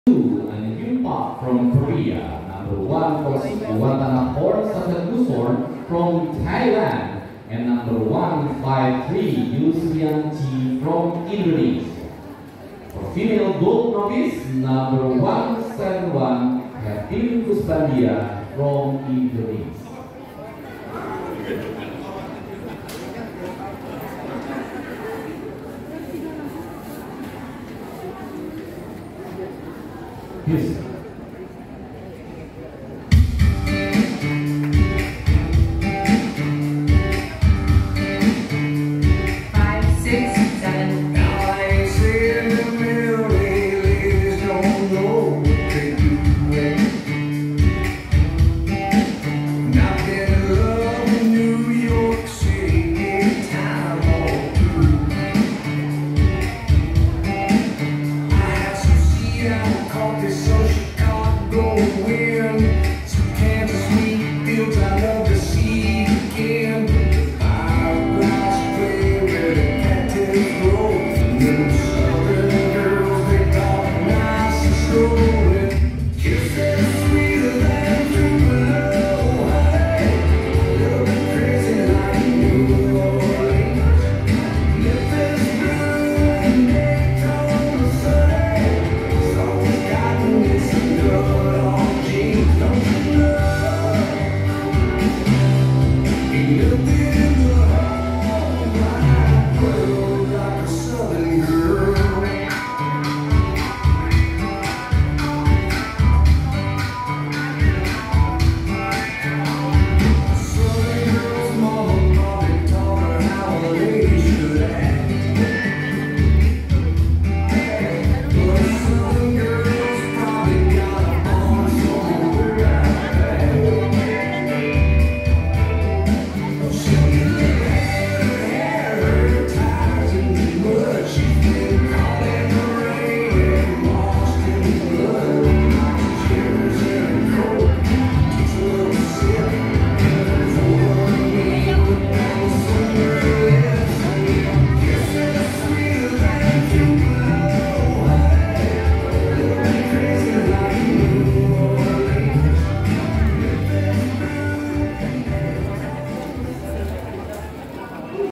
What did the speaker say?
2, and Yun Park from Korea. Number 1 was Watanabe Sasagusor from Thailand. And number 153, Yu Sian Chi from Indonesia. For female gold novice, number 171, Kevin Kusbandia from Indonesia. Yes. 'Cause Chicago wind